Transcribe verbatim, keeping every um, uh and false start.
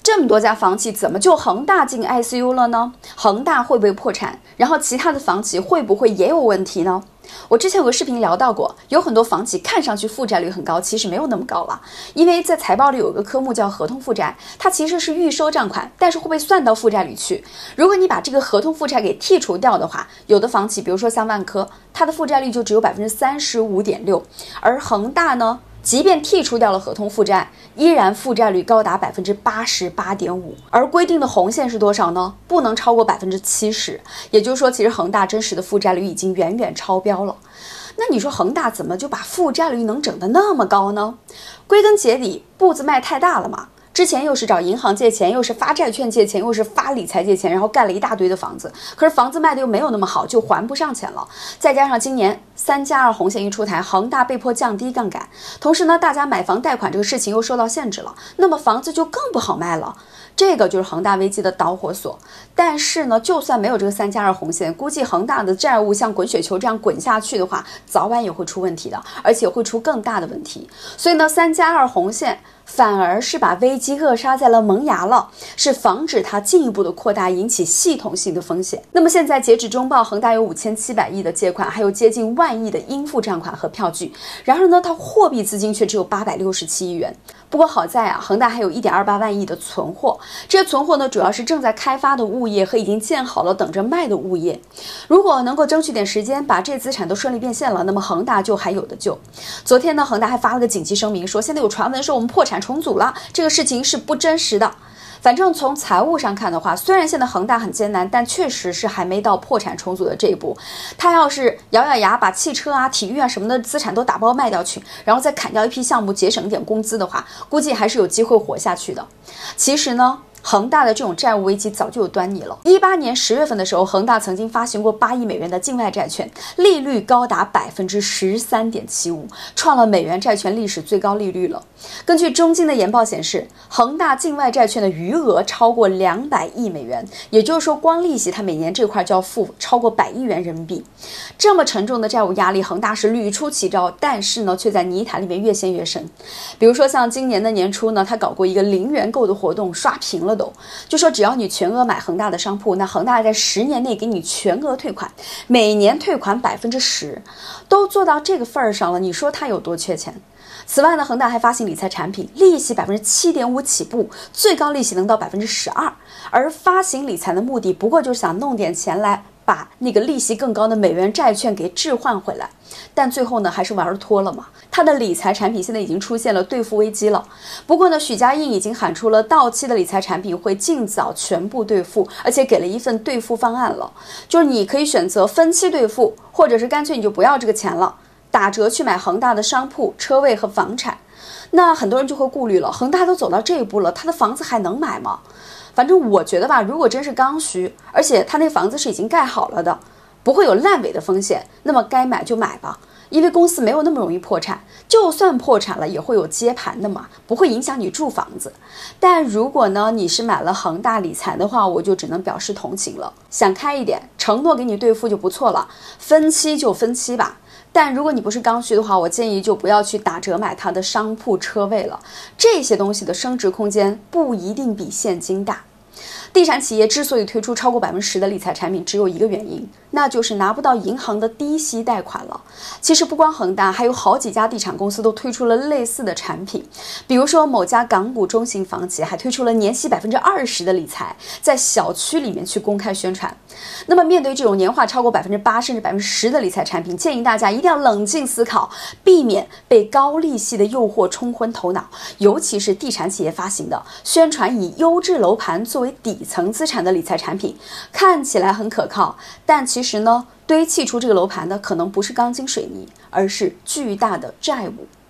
这么多家房企，怎么就恒大进 I C U 了呢？恒大会不会破产？然后其他的房企会不会也有问题呢？我之前有个视频聊到过，有很多房企看上去负债率很高，其实没有那么高了。因为在财报里有一个科目叫合同负债，它其实是预收账款，但是会被算到负债里去。如果你把这个合同负债给剔除掉的话，有的房企，比如说像万科，它的负债率就只有百分之三十五点六，而恒大呢？即便剔除掉了合同负债，依然负债率高达百分之八十八点五，而规定的红线是多少呢？不能超过百分之七十。也就是说，其实恒大真实的负债率已经远远超标了。那你说恒大怎么就把负债率能整得那么高呢？归根结底，步子迈太大了嘛。之前又是找银行借钱，又是发债券借钱，又是发理财借钱，然后盖了一大堆的房子，可是房子卖的又没有那么好，就还不上钱了。再加上今年三加二红线一出台，恒大被迫降低杠杆，同时呢，大家买房贷款这个事情又受到限制了，那么房子就更不好卖了。这个就是恒大危机的导火索。但是呢，就算没有这个三加二红线，估计恒大的债务像滚雪球这样滚下去的话，早晚也会出问题的，而且会出更大的问题。所以呢，三加二红线反而是把危机扼杀在了萌芽了，是防止它进一步的扩大，引起系统性的风险。那么现在截止中报，恒大有五千七百亿的借款，还有接近万亿的应付账款和票据。然而呢，它货币资金却只有八百六十七亿元。不过好在啊，恒大还有一点二八万亿的存货，这些存货呢，主要是正在开发的物业和已经建好了等着卖的物业。如果能够争取点时间，把这些资产都顺利变现了，那么恒大就还有的救。昨天呢，恒大还发了个紧急声明，说现在有传闻说我们破产重组了，这个事情是不真实的。反正从财务上看的话，虽然现在恒大很艰难，但确实是还没到破产重组的这一步。他要是咬咬牙把汽车啊、体育啊什么的资产都打包卖掉去，然后再砍掉一批项目，节省一点工资的话，估计还是有机会活下去的。其实呢，恒大的这种债务危机早就有端倪了。一八年十月份的时候，恒大曾经发行过八亿美元的境外债券，利率高达百分之十三点七五，创了美元债券历史最高利率了。根据中金的研报显示，恒大境外债券的余额超过两百亿美元，也就是说，光利息它每年这块就要付超过百亿元人民币。这么沉重的债务压力，恒大是屡出奇招，但是呢，却在泥潭里面越陷越深。比如说，像今年的年初呢，他搞过一个零元购的活动，刷屏了都，就说只要你全额买恒大的商铺，那恒大在十年内给你全额退款，每年退款百分之十，都做到这个份儿上了，你说他有多缺钱？此外呢，恒大还发行理财产品，利息百分之七点五起步，最高利息能到百分之十二。而发行理财的目的，不过就是想弄点钱来把那个利息更高的美元债券给置换回来。但最后呢，还是玩脱了嘛。他的理财产品现在已经出现了兑付危机了。不过呢，许家印已经喊出了到期的理财产品会尽早全部兑付，而且给了一份兑付方案了，就是你可以选择分期兑付，或者是干脆你就不要这个钱了，打折去买恒大的商铺、车位和房产。那很多人就会顾虑了，恒大都走到这一步了，他的房子还能买吗？反正我觉得吧，如果真是刚需，而且他那房子是已经盖好了的，不会有烂尾的风险，那么该买就买吧。因为公司没有那么容易破产，就算破产了也会有接盘的嘛，不会影响你住房子。但如果呢你是买了恒大理财的话，我就只能表示同情了。想开一点，承诺给你兑付就不错了，分期就分期吧。但如果你不是刚需的话，我建议就不要去打折买它的商铺车位了，这些东西的升值空间不一定比现金大。地产企业之所以推出超过百分之十的理财产品，只有一个原因，那就是拿不到银行的低息贷款了。其实不光恒大，还有好几家地产公司都推出了类似的产品。比如说某家港股中型房企还推出了年息百分之二十的理财，在小区里面去公开宣传。那么面对这种年化超过百分之八甚至百分之十的理财产品，建议大家一定要冷静思考，避免被高利息的诱惑冲昏头脑。尤其是地产企业发行的宣传以优质楼盘作为底层资产的理财产品，看起来很可靠，但其实呢，堆砌出这个楼盘的可能不是钢筋水泥，而是巨大的债务。